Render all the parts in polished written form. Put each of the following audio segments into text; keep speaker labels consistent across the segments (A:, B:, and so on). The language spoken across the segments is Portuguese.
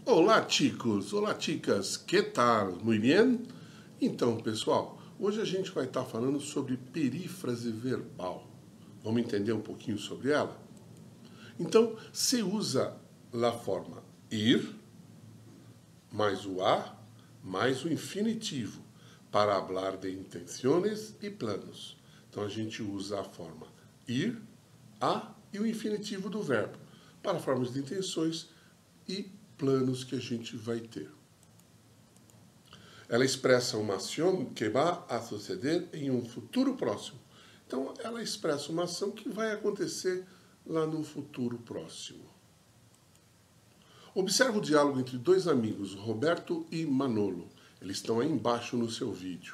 A: Olá, chicos! Olá, chicas! Que tal? Muito bem? Então, pessoal, hoje a gente vai estar falando sobre perífrase verbal. Vamos entender um pouquinho sobre ela? Então, se usa a forma ir, mais o a, mais o infinitivo, para falar de intenções e planos. Então, a gente usa a forma ir, a e o infinitivo do verbo, para formas de intenções e planos que a gente vai ter. Ela expressa uma ação que vai a suceder em um futuro próximo. Então, ela expressa uma ação que vai acontecer lá no futuro próximo. Observe o diálogo entre dois amigos, Roberto e Manolo. Eles estão aí embaixo no seu vídeo.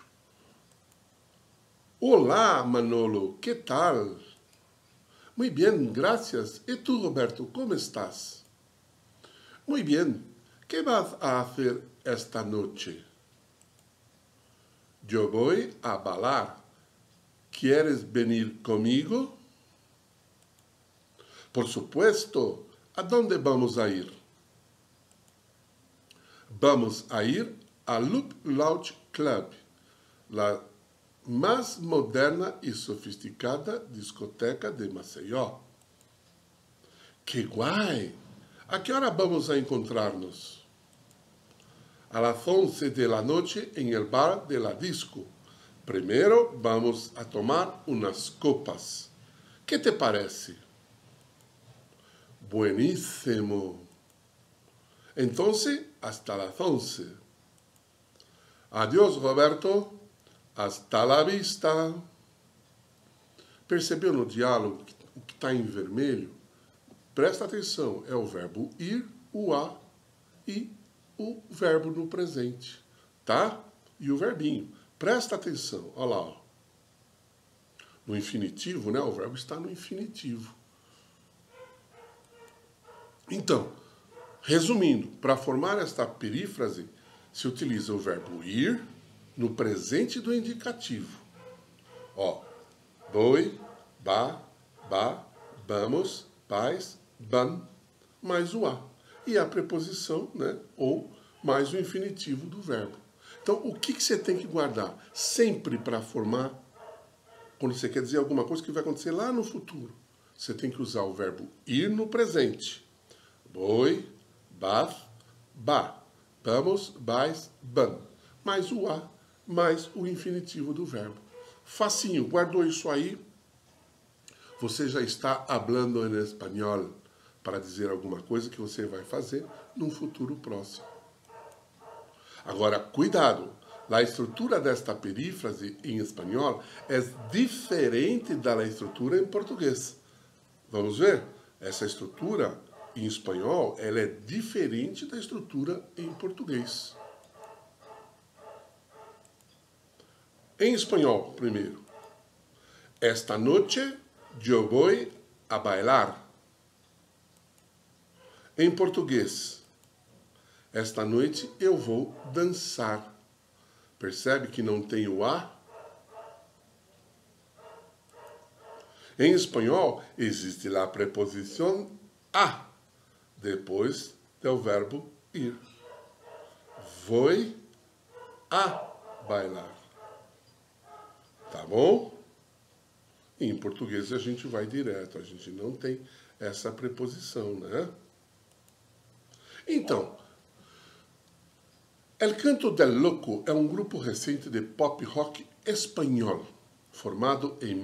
A: Olá, Manolo, que tal? Muy bien, gracias. E tu, Roberto, como estás? Muy bien. ¿Qué vas a hacer esta noche? Yo voy a bailar. ¿Quieres venir conmigo? Por supuesto. ¿A dónde vamos a ir? Vamos a ir al Loop Lounge Club, la más moderna y sofisticada discoteca de Maceió. ¡Qué guay! ¿A qué hora vamos a encontrarnos? A las 11 de la noche en el bar de la disco. Primero vamos a tomar unas copas. ¿Qué te parece? Buenísimo. Entonces, hasta las 11. Adiós, Roberto. Hasta la vista. Percebeu no diálogo o que está em vermelho? Presta atenção, é o verbo ir, o a e o verbo no presente, tá? E o verbinho. Presta atenção, olha lá. Ó. No infinitivo, né? O verbo está no infinitivo. Então, resumindo, para formar esta perífrase, se utiliza o verbo ir no presente do indicativo. Ó, voy, va, vamos, vais, van, mais o a. E a preposição, né? Ou mais o infinitivo do verbo. Então, o que você tem que guardar? Sempre para formar, quando você quer dizer alguma coisa que vai acontecer lá no futuro, você tem que usar o verbo ir no presente. Voy, vas, va, vamos, vais, van. Mais o a, mais o infinitivo do verbo. Facinho, guardou isso aí? Você já está hablando em espanhol para dizer alguma coisa que você vai fazer num futuro próximo. Agora, cuidado! A estrutura desta perífrase em espanhol é diferente da estrutura em português. Vamos ver? Essa estrutura em espanhol ela é diferente da estrutura em português. Em espanhol, primeiro. Esta noche yo voy a bailar. Em português, esta noite eu vou dançar. Percebe que não tem o a? Em espanhol, existe a preposição a, depois do verbo ir. Voy a bailar. Tá bom? Em português a gente vai direto, a gente não tem essa preposição, né? Então, El Canto del Loco é um grupo recente de pop rock espanhol, formado em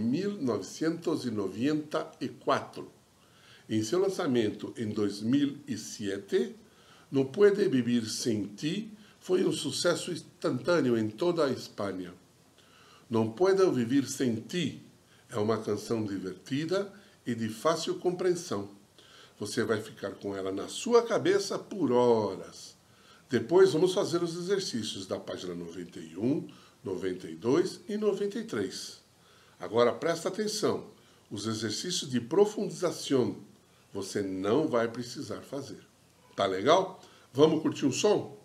A: 1994. Em seu lançamento em 2007, No Puede Vivir Sin Ti foi um sucesso instantâneo em toda a Espanha. Não Puedo Vivir Sem Ti é uma canção divertida e de fácil compreensão. Você vai ficar com ela na sua cabeça por horas. Depois vamos fazer os exercícios da página 91, 92 e 93. Agora presta atenção. Os exercícios de profundização você não vai precisar fazer. Tá legal? Vamos curtir um som?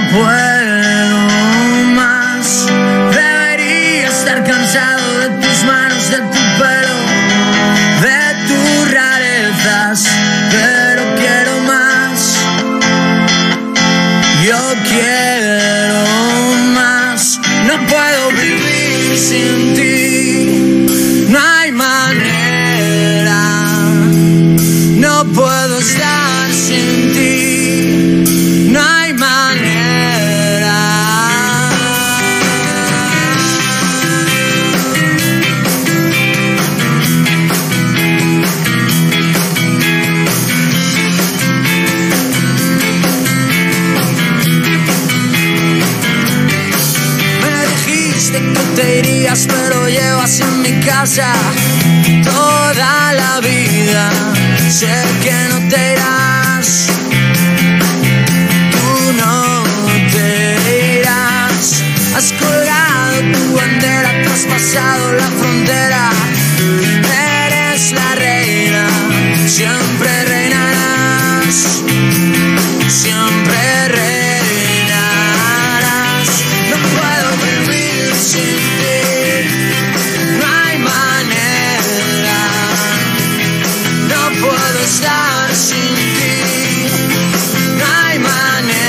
B: puedo más. Debería estar cansado de tus manos, de tu pelo, de tus rarezas, pero quiero más. Yo quiero más. No puedo vivir sin ti. No hay manera. No puedo estar sin ti. No hay manera. Me dijiste que te irías, pero llevas en mi casa toda la vida. Sé que no te irás, tú no te irás. Has colgado tu bandera, traspasado la frontera. Eres la reina, siempre reinarás, siempre reinarás. No puedo vivir sin ti, no hay manera. No puedo estar sin ti, no hay manera.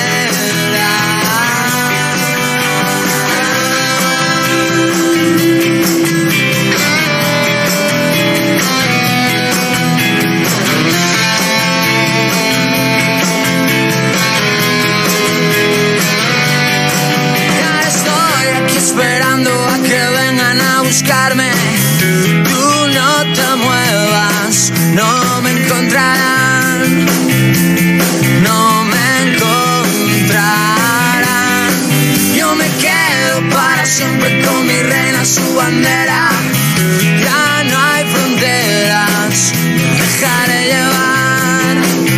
B: Ya estoy aquí esperando a que vengan a buscarme. Tú no te muevas, no me encontrarán, no me encontrarán. Yo me quedo para siempre con mi reina, su bandera. Ya no hay fronteras, me dejaré llevar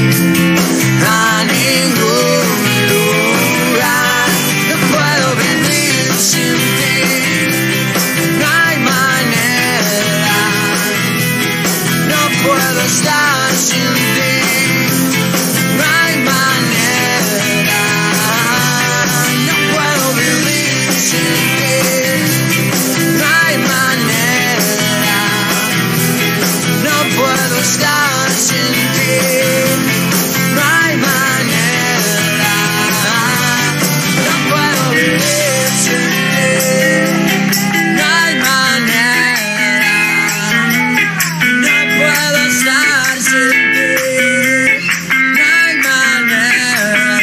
B: a ningún lugar. No puedo vivir sin ti, no hay manera. No puedo estar sin ti, no hay manera. No puedo vivir sin ti, no hay manera. No puedo estar sin ti, no hay manera. No puedo vivir sin ti, no hay manera. No puedo estar sin ti, no hay manera.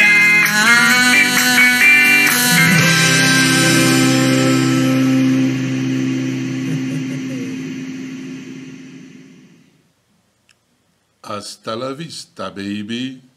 A: Hasta la vista, baby.